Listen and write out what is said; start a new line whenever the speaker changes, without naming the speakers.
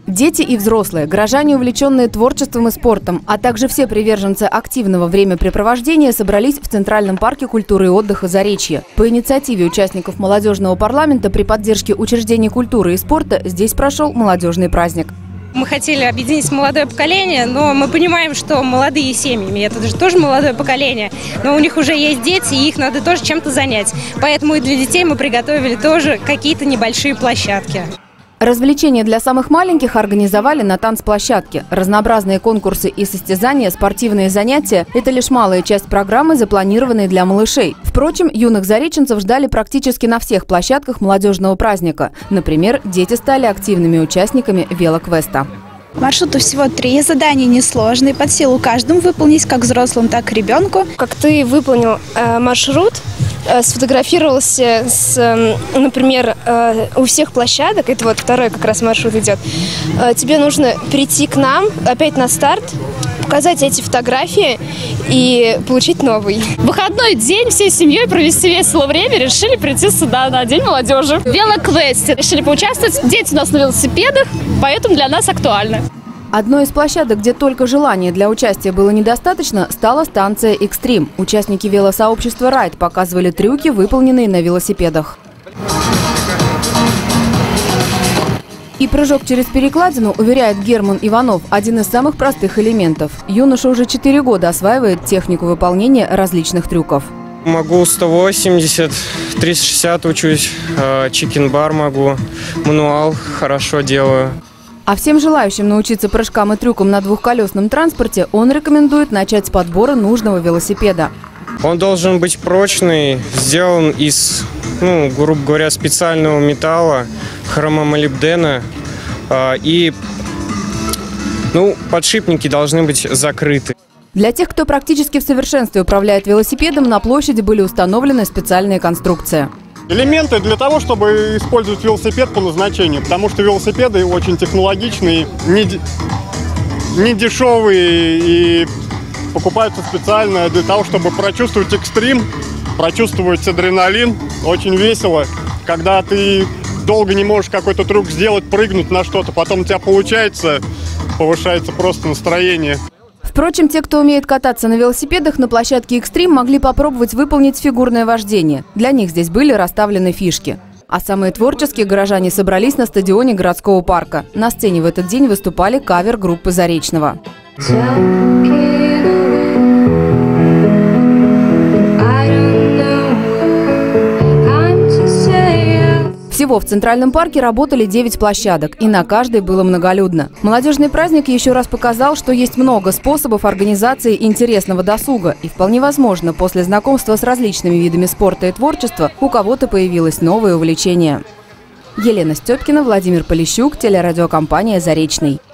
Дети и взрослые, горожане, увлеченные творчеством и спортом, а также все приверженцы активного времяпрепровождения собрались в Центральном парке культуры и отдыха «Заречье». По инициативе участников молодежного парламента при поддержке учреждений культуры и спорта здесь прошел молодежный праздник.
Мы хотели объединить молодое поколение, но мы понимаем, что молодые семьи, это же тоже молодое поколение, но у них уже есть дети, и их надо тоже чем-то занять. Поэтому и для детей мы приготовили тоже какие-то небольшие площадки.
Развлечения для самых маленьких организовали на танцплощадке. Разнообразные конкурсы и состязания, спортивные занятия – это лишь малая часть программы, запланированной для малышей. Впрочем, юных зареченцев ждали практически на всех площадках молодежного праздника. Например, дети стали активными участниками велоквеста.
Маршрута всего 3, задания несложные, под силу каждому выполнить, как взрослым, так и ребенку.
Как ты выполнил маршрут, сфотографировался, например, у всех площадок, это вот второй как раз маршрут идет, тебе нужно прийти к нам опять на старт, показать эти фотографии и получить новый.
В выходной день всей семьей провести весело время, решили прийти сюда на День молодежи. В велоквесте решили поучаствовать. Дети у нас на велосипедах, поэтому для нас актуально.
Одной из площадок, где только желания для участия было недостаточно, стала станция «Экстрим». Участники велосообщества «Райд» показывали трюки, выполненные на велосипедах. И прыжок через перекладину, уверяет Герман Иванов, один из самых простых элементов. Юноша уже 4 года осваивает технику выполнения различных трюков.
Могу 180, 360 учусь, чикен-бар могу, мануал хорошо делаю.
А всем желающим научиться прыжкам и трюкам на двухколесном транспорте он рекомендует начать с подбора нужного велосипеда.
Он должен быть прочный, сделан из, грубо говоря, специального металла, хромомолибдена, и подшипники должны быть закрыты.
Для тех, кто практически в совершенстве управляет велосипедом, на площади были установлены специальные конструкции.
Элементы для того, чтобы использовать велосипед по назначению, потому что велосипеды очень технологичные, не дешевые и покупаются специально для того, чтобы прочувствовать экстрим, прочувствовать адреналин. Очень весело, когда ты долго не можешь какой-то трюк сделать, прыгнуть на что-то, потом у тебя получается, повышается просто настроение.
Впрочем, те, кто умеет кататься на велосипедах, на площадке «Экстрим» могли попробовать выполнить фигурное вождение. Для них здесь были расставлены фишки. А самые творческие горожане собрались на стадионе городского парка. На сцене в этот день выступали кавер-группы Заречного. Всего в Центральном парке работали 9 площадок, и на каждой было многолюдно. Молодежный праздник еще раз показал, что есть много способов организации интересного досуга. И вполне возможно, после знакомства с различными видами спорта и творчества у кого-то появилось новое увлечение. Елена Степкина, Владимир Полищук, телерадиокомпания «Заречный».